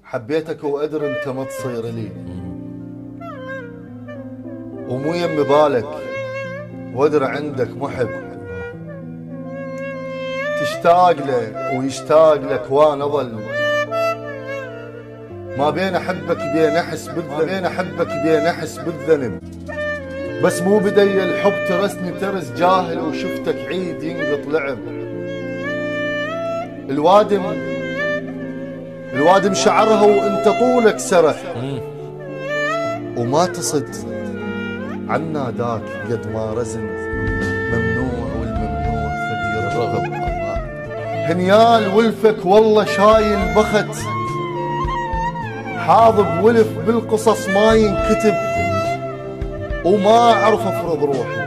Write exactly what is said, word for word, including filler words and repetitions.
حبيتك وأدري أنت ما تصير لي، ومو يم بالك وأدري عندك محب تشتاق له ويشتاق لك، وأنا أظل ما بين أحبك بين أحس بالذنب، بين أحبك بين أحس بالذنب، بس مو بدي الحب ترسني ترس جاهل، وشفتك عيد ينقط لعب. الوادم الوادم شعرها وانت طولك سرح، وما تصد عنا داك قد ما رزن ممنوع، والممنوع فدي الرغب. هنيال ولفك والله شايل بخت، حاضب ولف بالقصص ما ينكتب، وما اعرف افرض روحي